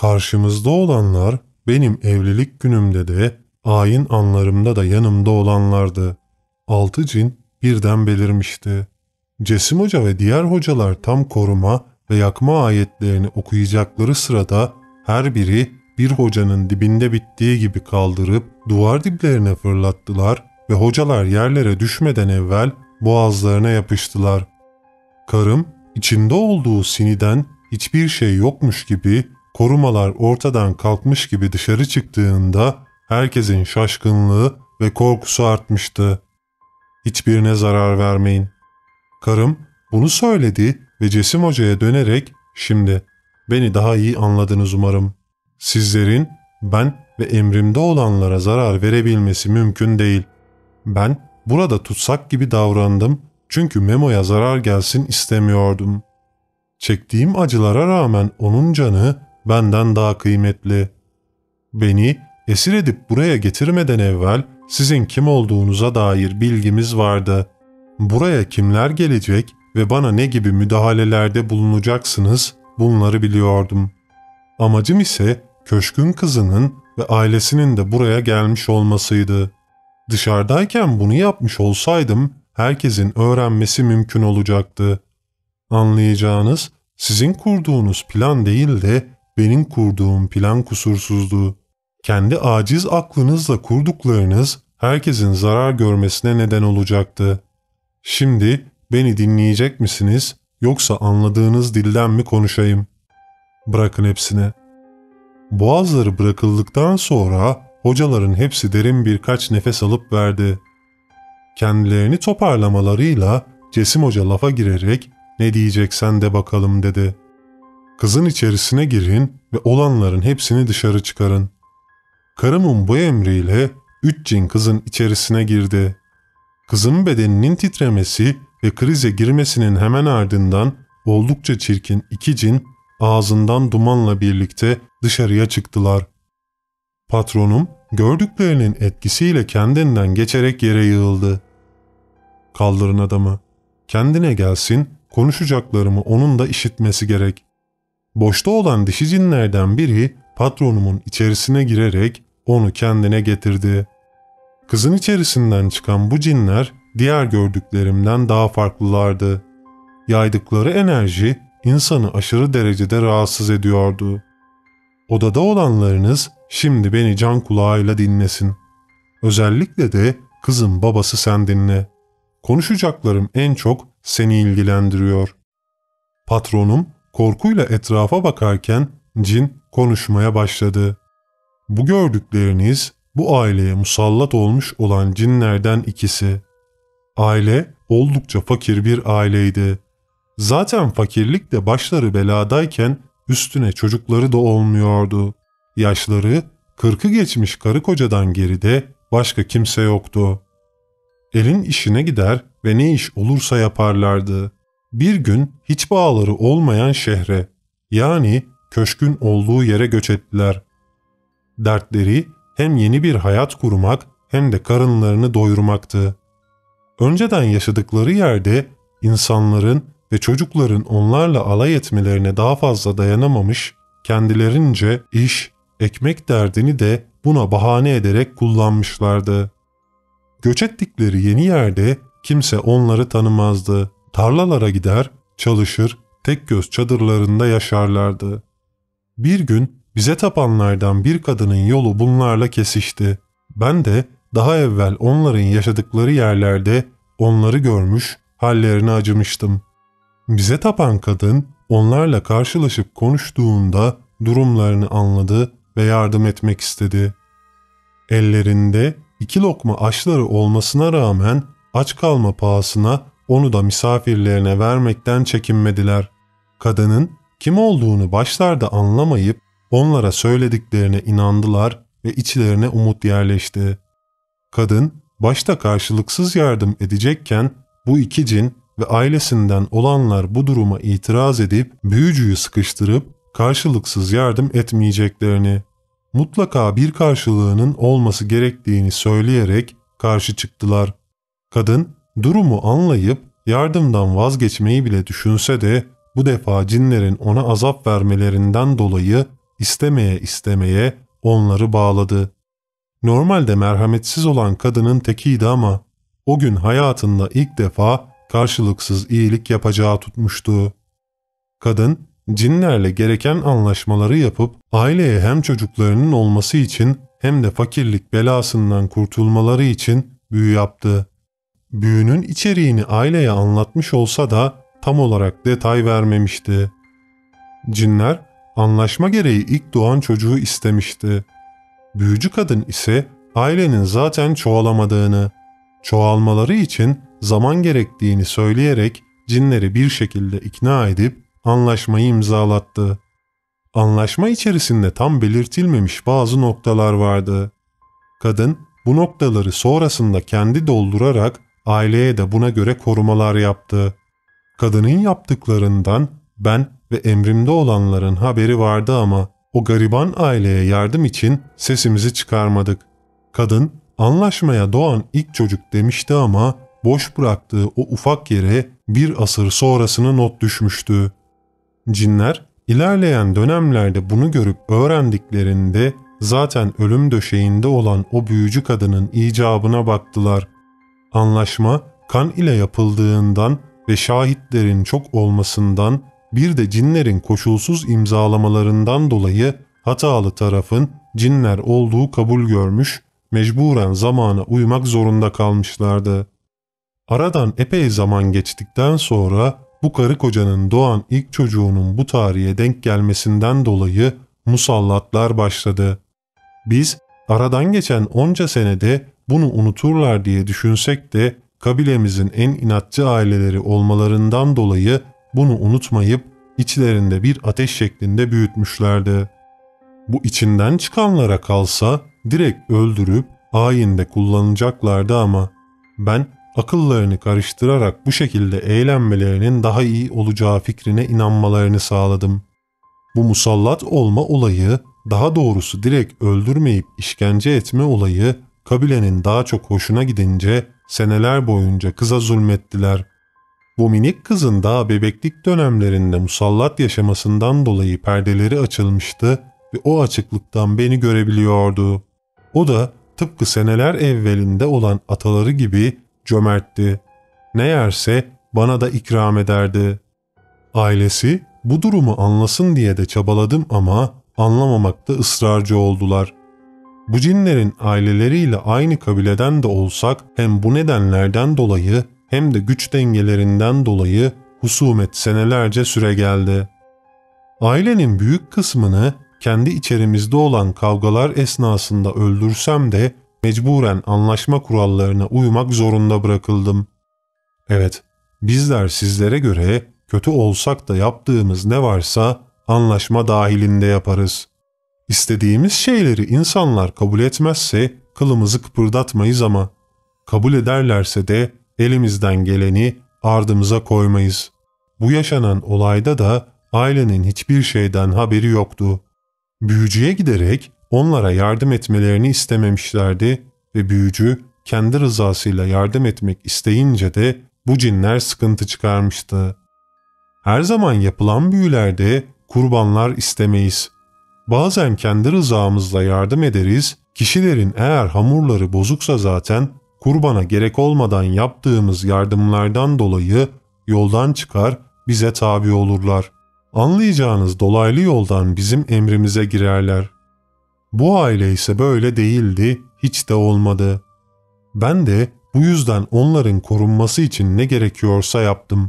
Karşımızda olanlar benim evlilik günümde de ayin anlarımda da yanımda olanlardı. 6 cin birden belirmişti. Cesim Hoca ve diğer hocalar tam koruma ve yakma ayetlerini okuyacakları sırada her biri bir hocanın dibinde bittiği gibi kaldırıp duvar diplerine fırlattılar ve hocalar yerlere düşmeden evvel boğazlarına yapıştılar. Karım içinde olduğu siniden hiçbir şey yokmuş gibi, korumalar ortadan kalkmış gibi dışarı çıktığında herkesin şaşkınlığı ve korkusu artmıştı. Hiçbirine zarar vermeyin. Karım bunu söyledi ve Cesim Hoca'ya dönerek "Şimdi beni daha iyi anladınız umarım. Sizlerin ben ve emrimde olanlara zarar verebilmesi mümkün değil. Ben burada tutsak gibi davrandım çünkü Memo'ya zarar gelsin istemiyordum. Çektiğim acılara rağmen onun canı benden daha kıymetli. Beni esir edip buraya getirmeden evvel sizin kim olduğunuza dair bilgimiz vardı. Buraya kimler gelecek ve bana ne gibi müdahalelerde bulunacaksınız bunları biliyordum. Amacım ise köşkün kızının ve ailesinin de buraya gelmiş olmasıydı. Dışarıdayken bunu yapmış olsaydım herkesin öğrenmesi mümkün olacaktı. Anlayacağınız sizin kurduğunuz plan değil de benim kurduğum plan kusursuzdu. Kendi aciz aklınızla kurduklarınız herkesin zarar görmesine neden olacaktı. Şimdi beni dinleyecek misiniz yoksa anladığınız dilden mi konuşayım? Bırakın hepsini. Boğazları bırakıldıktan sonra hocaların hepsi derin birkaç nefes alıp verdi. Kendilerini toparlamalarıyla Cesim Hoca lafa girerek "Ne diyeceksen de bakalım" dedi. "Kızın içerisine girin ve olanların hepsini dışarı çıkarın." Karımın bu emriyle 3 cin kızın içerisine girdi. Kızın bedeninin titremesi ve krize girmesinin hemen ardından oldukça çirkin 2 cin ağzından dumanla birlikte dışarıya çıktılar. Patronum gördüklerinin etkisiyle kendinden geçerek yere yığıldı. "Kaldırın adamı. Kendine gelsin, konuşacaklarımı onun da işitmesi gerek." Boşta olan dişi cinlerden biri patronumun içerisine girerek onu kendine getirdi. Kızın içerisinden çıkan bu cinler diğer gördüklerimden daha farklılardı. Yaydıkları enerji insanı aşırı derecede rahatsız ediyordu. Odada olanlarınız şimdi beni can kulağıyla dinlesin. Özellikle de kızın babası sen dinle. Konuşacaklarım en çok seni ilgilendiriyor. Patronum korkuyla etrafa bakarken cin konuşmaya başladı. Bu gördükleriniz bu aileye musallat olmuş olan cinlerden ikisi. Aile oldukça fakir bir aileydi. Zaten fakirlik de başları beladayken üstüne çocukları da olmuyordu. Yaşları 40'ı geçmiş karı kocadan geride başka kimse yoktu. Elin işine gider ve ne iş olursa yaparlardı. Bir gün hiç bağları olmayan şehre, yani köşkün olduğu yere göç ettiler. Dertleri hem yeni bir hayat kurmak hem de karınlarını doyurmaktı. Önceden yaşadıkları yerde insanların ve çocukların onlarla alay etmelerine daha fazla dayanamamış, kendilerince iş, ekmek derdini de buna bahane ederek kullanmışlardı. Göç ettikleri yeni yerde kimse onları tanımazdı. Tarlalara gider, çalışır, tek göz çadırlarında yaşarlardı. Bir gün bize tapanlardan bir kadının yolu bunlarla kesişti. Ben de daha evvel onların yaşadıkları yerlerde onları görmüş, hallerine acımıştım. Bize tapan kadın onlarla karşılaşıp konuştuğunda durumlarını anladı ve yardım etmek istedi. Ellerinde 2 lokma aşları olmasına rağmen aç kalma pahasına onu da misafirlerine vermekten çekinmediler. Kadının kim olduğunu başlarda anlamayıp onlara söylediklerine inandılar ve içlerine umut yerleşti. Kadın başta karşılıksız yardım edecekken bu 2 cin ve ailesinden olanlar bu duruma itiraz edip büyücüyü sıkıştırıp karşılıksız yardım etmeyeceklerini, mutlaka bir karşılığının olması gerektiğini söyleyerek karşı çıktılar. Kadın durumu anlayıp yardımdan vazgeçmeyi bile düşünse de bu defa cinlerin ona azap vermelerinden dolayı istemeye istemeye onları bağladı. Normalde merhametsiz olan kadının tekiydi ama o gün hayatında ilk defa karşılıksız iyilik yapacağı tutmuştu. Kadın, cinlerle gereken anlaşmaları yapıp aileye hem çocuklarının olması için hem de fakirlik belasından kurtulmaları için büyü yaptı. Büyünün içeriğini aileye anlatmış olsa da tam olarak detay vermemişti. Cinler anlaşma gereği ilk doğan çocuğu istemişti. Büyücü kadın ise ailenin zaten çoğalamadığını, çoğalmaları için zaman gerektiğini söyleyerek cinleri bir şekilde ikna edip anlaşmayı imzalattı. Anlaşma içerisinde tam belirtilmemiş bazı noktalar vardı. Kadın bu noktaları sonrasında kendi doldurarak aileye de buna göre korumalar yaptı. Kadının yaptıklarından ben ve emrimde olanların haberi vardı ama o gariban aileye yardım için sesimizi çıkarmadık. Kadın anlaşmaya doğan ilk çocuk demişti ama boş bıraktığı o ufak yere bir asır sonrasını not düşmüştü. Cinler ilerleyen dönemlerde bunu görüp öğrendiklerinde zaten ölüm döşeğinde olan o büyücü kadının icabına baktılar. Anlaşma kan ile yapıldığından ve şahitlerin çok olmasından bir de cinlerin koşulsuz imzalamalarından dolayı hatalı tarafın cinler olduğu kabul görmüş, mecburen zamana uymak zorunda kalmışlardı. Aradan epey zaman geçtikten sonra bu karı kocanın doğan ilk çocuğunun bu tarihe denk gelmesinden dolayı musallatlar başladı. Biz aradan geçen onca senede bunu unuturlar diye düşünsek de kabilemizin en inatçı aileleri olmalarından dolayı bunu unutmayıp içlerinde bir ateş şeklinde büyütmüşlerdi. Bu içinden çıkanlara kalsa direkt öldürüp ayinde kullanacaklardı ama ben akıllarını karıştırarak bu şekilde eğlenmelerinin daha iyi olacağı fikrine inanmalarını sağladım. Bu musallat olma olayı, daha doğrusu direkt öldürmeyip işkence etme olayı kabilenin daha çok hoşuna gidince seneler boyunca kıza zulmettiler. Bu minik kızın daha bebeklik dönemlerinde musallat yaşamasından dolayı perdeleri açılmıştı ve o açıklıktan beni görebiliyordu. O da tıpkı seneler evvelinde olan ataları gibi cömertti. Ne yerse bana da ikram ederdi. Ailesi bu durumu anlasın diye de çabaladım ama anlamamakta ısrarcı oldular. Bu cinlerin aileleriyle aynı kabileden de olsak hem bu nedenlerden dolayı hem de güç dengelerinden dolayı husumet senelerce süre geldi. Ailenin büyük kısmını kendi içerimizde olan kavgalar esnasında öldürsem de mecburen anlaşma kurallarına uymak zorunda bırakıldım. Evet, bizler sizlere göre kötü olsak da yaptığımız ne varsa anlaşma dahilinde yaparız. İstediğimiz şeyleri insanlar kabul etmezse kılımızı kıpırdatmayız ama kabul ederlerse de elimizden geleni ardımıza koymayız. Bu yaşanan olayda da ailenin hiçbir şeyden haberi yoktu. Büyücüye giderek onlara yardım etmelerini istememişlerdi ve büyücü kendi rızasıyla yardım etmek isteyince de bu cinler sıkıntı çıkarmıştı. Her zaman yapılan büyülerde kurbanlar istemeyiz. Bazen kendi rızamızla yardım ederiz, kişilerin eğer hamurları bozuksa zaten kurbana gerek olmadan yaptığımız yardımlardan dolayı yoldan çıkar, bize tabi olurlar. Anlayacağınız dolaylı yoldan bizim emrimize girerler. Bu aile ise böyle değildi, hiç de olmadı. Ben de bu yüzden onların korunması için ne gerekiyorsa yaptım.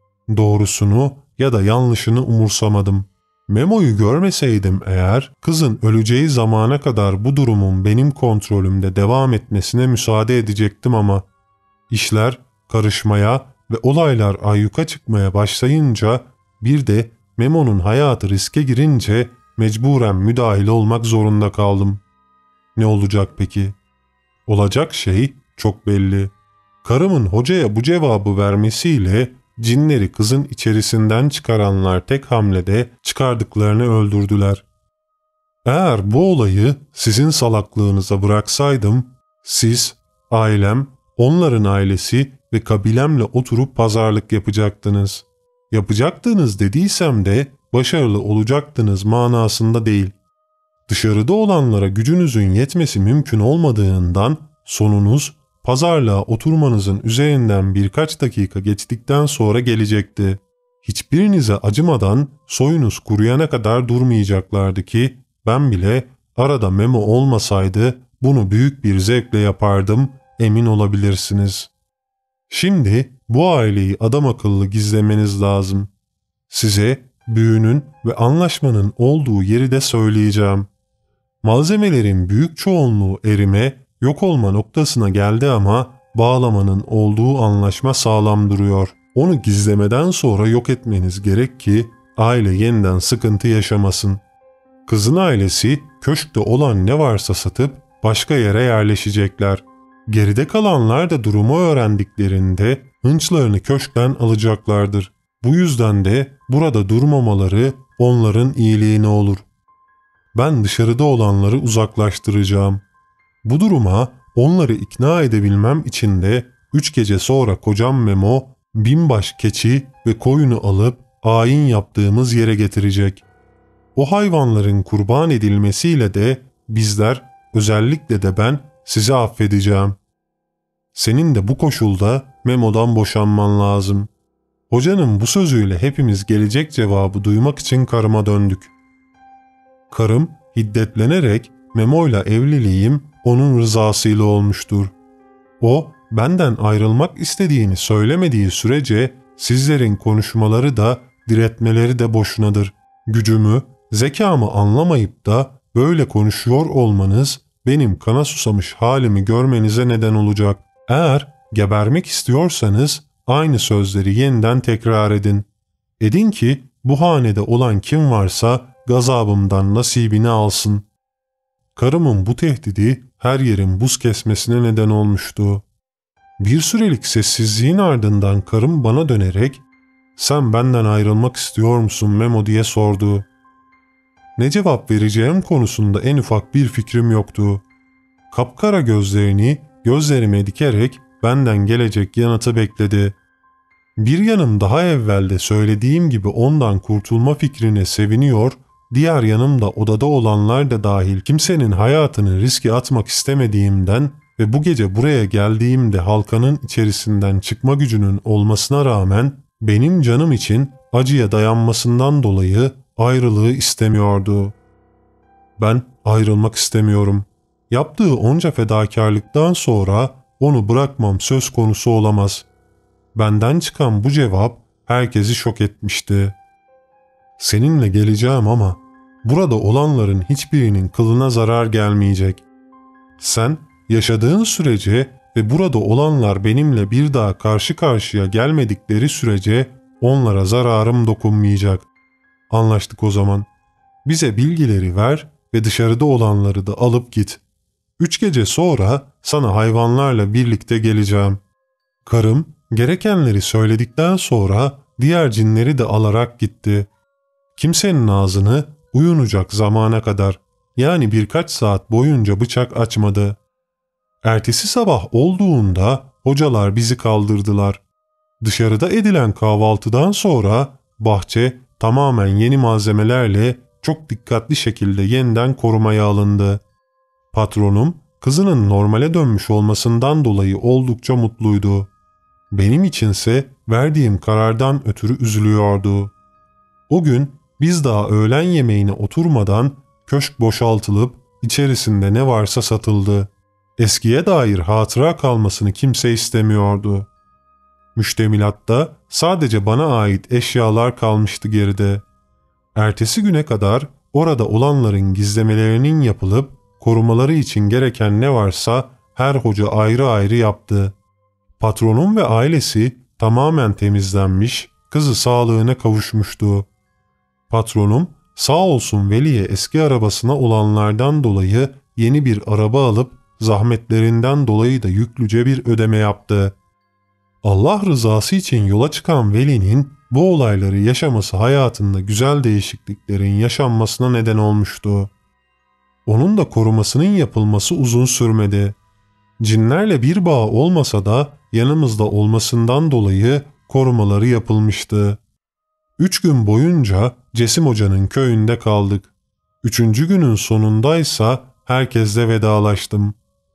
Doğrusunu ya da yanlışını umursamadım. Memo'yu görmeseydim eğer kızın öleceği zamana kadar bu durumun benim kontrolümde devam etmesine müsaade edecektim ama işler karışmaya ve olaylar ayyuka çıkmaya başlayınca bir de Memo'nun hayatı riske girince mecburen müdahil olmak zorunda kaldım. Ne olacak peki? Olacak şey çok belli. Karımın hocaya bu cevabı vermesiyle cinleri kızın içerisinden çıkaranlar tek hamlede çıkardıklarını öldürdüler. Eğer bu olayı sizin salaklığınıza bıraksaydım, siz, ailem, onların ailesi ve kabilemle oturup pazarlık yapacaktınız. Yapacaktınız dediysem de başarılı olacaktınız manasında değil. Dışarıda olanlara gücünüzün yetmesi mümkün olmadığından sonunuz pazarlığa oturmanızın üzerinden birkaç dakika geçtikten sonra gelecekti. Hiçbirinize acımadan soyunuz kuruyana kadar durmayacaklardı ki ben bile arada Memo olmasaydı bunu büyük bir zevkle yapardım, emin olabilirsiniz. Şimdi bu aileyi adam akıllı gizlemeniz lazım. Size büyünün ve anlaşmanın olduğu yeri de söyleyeceğim. Malzemelerin büyük çoğunluğu erime, yok olma noktasına geldi ama bağlamanın olduğu anlaşma sağlam duruyor. Onu gizlemeden sonra yok etmeniz gerek ki aile yeniden sıkıntı yaşamasın. Kızın ailesi köşkte olan ne varsa satıp başka yere yerleşecekler. Geride kalanlar da durumu öğrendiklerinde hınçlarını köşkten alacaklardır. Bu yüzden de burada durmamaları onların iyiliğine olur. Ben dışarıda olanları uzaklaştıracağım. Bu duruma onları ikna edebilmem için de 3 gece sonra kocam Memo 1000 baş keçi ve koyunu alıp ayin yaptığımız yere getirecek. O hayvanların kurban edilmesiyle de bizler, özellikle de ben sizi affedeceğim. Senin de bu koşulda Memo'dan boşanman lazım. Hocanın bu sözüyle hepimiz gelecek cevabı duymak için karıma döndük. Karım hiddetlenerek Memo'yla evliliğim onun rızasıyla olmuştur. O benden ayrılmak istediğini söylemediği sürece sizlerin konuşmaları da diretmeleri de boşunadır. Gücümü, zekamı anlamayıp da böyle konuşuyor olmanız benim kana susamış halimi görmenize neden olacak. Eğer gebermek istiyorsanız aynı sözleri yeniden tekrar edin. Edin ki bu hanede olan kim varsa gazabımdan nasibini alsın. Karımın bu tehdidi her yerin buz kesmesine neden olmuştu. Bir sürelik sessizliğin ardından karım bana dönerek "Sen benden ayrılmak istiyor musun Memo?" diye sordu. Ne cevap vereceğim konusunda en ufak bir fikrim yoktu. Kapkara gözlerini gözlerime dikerek benden gelecek yanıtı bekledi. Bir yanım daha evvelde söylediğim gibi ondan kurtulma fikrine seviniyor, diğer yanımda odada olanlar da dahil kimsenin hayatını riske atmak istemediğimden ve bu gece buraya geldiğimde halkanın içerisinden çıkma gücünün olmasına rağmen benim canım için acıya dayanmasından dolayı ayrılığı istemiyordu. Ben ayrılmak istemiyorum. Yaptığı onca fedakarlıktan sonra onu bırakmam söz konusu olamaz. Benden çıkan bu cevap herkesi şok etmişti. Seninle geleceğim ama burada olanların hiçbirinin kılına zarar gelmeyecek. Sen yaşadığın sürece ve burada olanlar benimle bir daha karşı karşıya gelmedikleri sürece onlara zararım dokunmayacak. Anlaştık o zaman. Bize bilgileri ver ve dışarıda olanları da alıp git. 3 gece sonra sana hayvanlarla birlikte geleceğim. Karım gerekenleri söyledikten sonra diğer cinleri de alarak gitti. Kimsenin ağzını uyunacak zamana kadar, yani birkaç saat boyunca bıçak açmadı. Ertesi sabah olduğunda hocalar bizi kaldırdılar. Dışarıda edilen kahvaltıdan sonra bahçe tamamen yeni malzemelerle çok dikkatli şekilde yeniden korumaya alındı. Patronum kızının normale dönmüş olmasından dolayı oldukça mutluydu. Benim içinse verdiğim karardan ötürü üzülüyordu. O gün biz daha öğlen yemeğine oturmadan köşk boşaltılıp içerisinde ne varsa satıldı. Eskiye dair hatıra kalmasını kimse istemiyordu. Müştemilatta sadece bana ait eşyalar kalmıştı geride. Ertesi güne kadar orada olanların gizlemelerinin yapılıp korumaları için gereken ne varsa her hoca ayrı ayrı yaptı. Patronum ve ailesi tamamen temizlenmiş, kızı sağlığına kavuşmuştu. Patronum sağ olsun Veli'ye eski arabasına olanlardan dolayı yeni bir araba alıp zahmetlerinden dolayı da yüklüce bir ödeme yaptı. Allah rızası için yola çıkan Veli'nin bu olayları yaşaması hayatında güzel değişikliklerin yaşanmasına neden olmuştu. Onun da korumasının yapılması uzun sürmedi. Cinlerle bir bağ olmasa da yanımızda olmasından dolayı korumaları yapılmıştı. 3 gün boyunca Cesim Hoca'nın köyünde kaldık. 3. günün sonundaysa herkesle vedalaştım.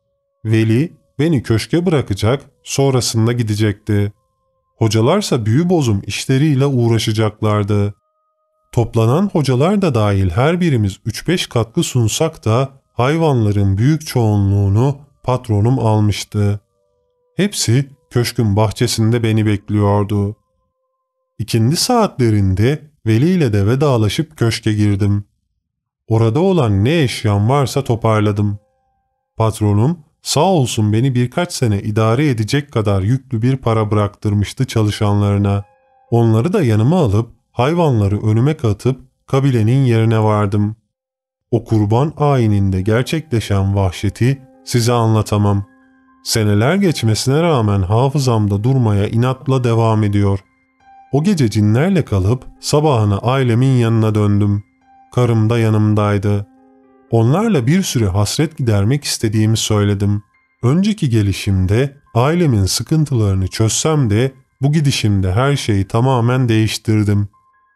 Veli beni köşke bırakacak, sonrasında gidecekti. Hocalarsa büyü bozum işleriyle uğraşacaklardı. Toplanan hocalar da dahil her birimiz 3-5 katkı sunsak da hayvanların büyük çoğunluğunu patronum almıştı. Hepsi köşkün bahçesinde beni bekliyordu. İkindi saatlerinde Veli ile de vedalaşıp köşke girdim. Orada olan ne eşyam varsa toparladım. Patronum sağ olsun beni birkaç sene idare edecek kadar yüklü bir para bıraktırmıştı çalışanlarına. Onları da yanıma alıp hayvanları önüme katıp kabilenin yerine vardım. O kurban ayininde gerçekleşen vahşeti size anlatamam. Seneler geçmesine rağmen hafızamda durmaya inatla devam ediyor. O gece cinlerle kalıp sabahına ailemin yanına döndüm. Karım da yanımdaydı. Onlarla bir süre hasret gidermek istediğimi söyledim. Önceki gelişimde ailemin sıkıntılarını çözsem de bu gidişimde her şeyi tamamen değiştirdim.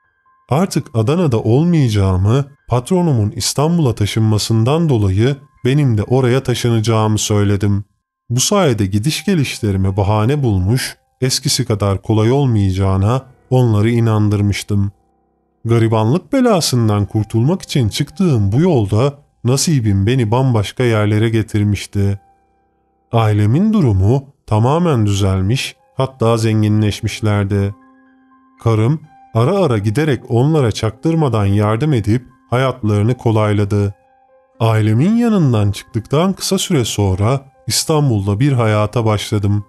Artık Adana'da olmayacağımı, patronumun İstanbul'a taşınmasından dolayı benim de oraya taşınacağımı söyledim. Bu sayede gidiş gelişlerime bahane bulmuş, eskisi kadar kolay olmayacağına onları inandırmıştım. Garibanlık belasından kurtulmak için çıktığım bu yolda nasibim beni bambaşka yerlere getirmişti. Ailemin durumu tamamen düzelmiş, hatta zenginleşmişlerdi. Karım ara ara giderek onlara çaktırmadan yardım edip hayatlarını kolayladı. Ailemin yanından çıktıktan kısa süre sonra İstanbul'da bir hayata başladım.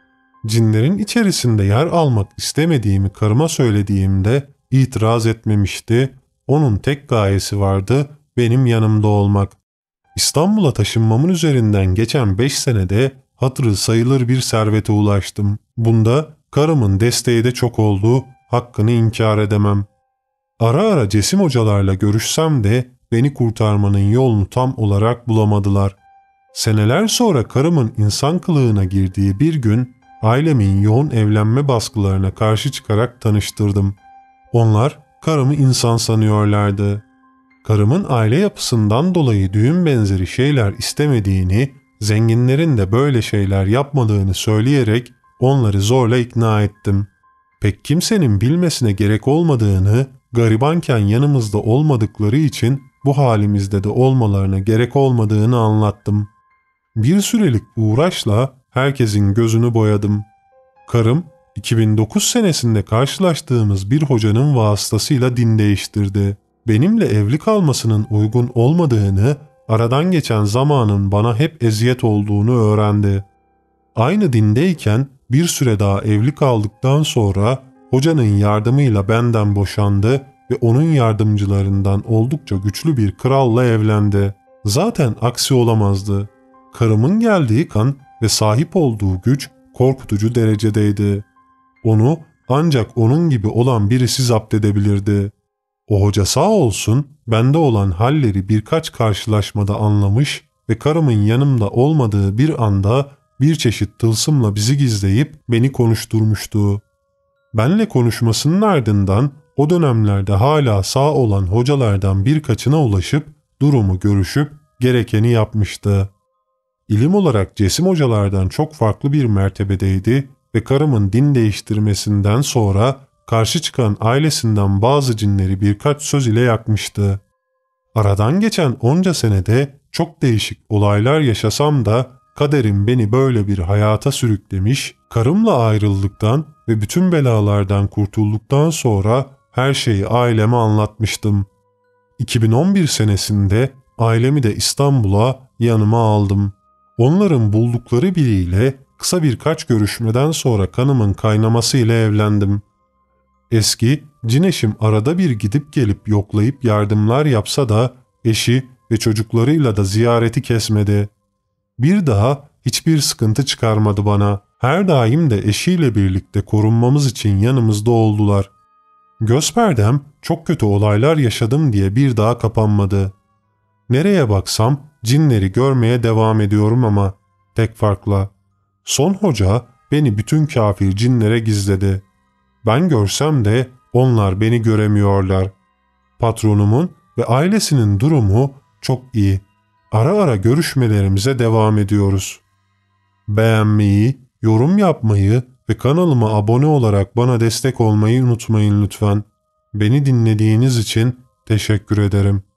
Cinlerin içerisinde yer almak istemediğimi karıma söylediğimde itiraz etmemişti. Onun tek gayesi vardı, benim yanımda olmak. İstanbul'a taşınmamın üzerinden geçen 5 senede hatırı sayılır bir servete ulaştım. Bunda karımın desteği de çok oldu, hakkını inkar edemem. Ara ara Cesim hocalarla görüşsem de beni kurtarmanın yolunu tam olarak bulamadılar. Seneler sonra karımın insan kılığına girdiği bir gün ailemin yoğun evlenme baskılarına karşı çıkarak tanıştırdım. Onlar karımı insan sanıyorlardı. Karımın aile yapısından dolayı düğün benzeri şeyler istemediğini, zenginlerin de böyle şeyler yapmadığını söyleyerek onları zorla ikna ettim. Pek kimsenin bilmesine gerek olmadığını, garibanken yanımızda olmadıkları için bu halimizde de olmalarına gerek olmadığını anlattım. Bir sürelik uğraşla herkesin gözünü boyadım. Karım 2009 senesinde karşılaştığımız bir hocanın vasıtasıyla din değiştirdi. Benimle evli kalmasının uygun olmadığını, aradan geçen zamanın bana hep eziyet olduğunu öğrendi. Aynı dindeyken bir süre daha evli kaldıktan sonra hocanın yardımıyla benden boşandı ve onun yardımcılarından oldukça güçlü bir kralla evlendi. Zaten aksi olamazdı. Karımın geldiği kan ve sahip olduğu güç korkutucu derecedeydi. Onu ancak onun gibi olan birisi zapt edebilirdi. O hoca sağ olsun bende olan halleri birkaç karşılaşmada anlamış ve karımın yanımda olmadığı bir anda bir çeşit tılsımla bizi gizleyip beni konuşturmuştu. Benle konuşmasının ardından o dönemlerde hala sağ olan hocalardan birkaçına ulaşıp durumu görüşüp gerekeni yapmıştı. İlim olarak Cesim hocalardan çok farklı bir mertebedeydi ve karımın din değiştirmesinden sonra karşı çıkan ailesinden bazı cinleri birkaç söz ile yakmıştı. Aradan geçen onca senede çok değişik olaylar yaşasam da kaderim beni böyle bir hayata sürüklemiş, karımla ayrıldıktan ve bütün belalardan kurtulduktan sonra her şeyi aileme anlatmıştım. 2011 senesinde ailemi de İstanbul'a yanıma aldım. Onların buldukları biriyle kısa birkaç görüşmeden sonra kanımın kaynaması ile evlendim. Eski cin eşim arada bir gidip gelip yoklayıp yardımlar yapsa da eşi ve çocuklarıyla da ziyareti kesmedi. Bir daha hiçbir sıkıntı çıkarmadı bana. Her daim de eşiyle birlikte korunmamız için yanımızda oldular. Göz perdem çok kötü olaylar yaşadım diye bir daha kapanmadı. Nereye baksam cinleri görmeye devam ediyorum ama tek farkla. Son hoca beni bütün kafir cinlere gizledi. Ben görsem de onlar beni göremiyorlar. Patronumun ve ailesinin durumu çok iyi. Ara ara görüşmelerimize devam ediyoruz. Beğenmeyi, yorum yapmayı ve kanalıma abone olarak bana destek olmayı unutmayın lütfen. Beni dinlediğiniz için teşekkür ederim.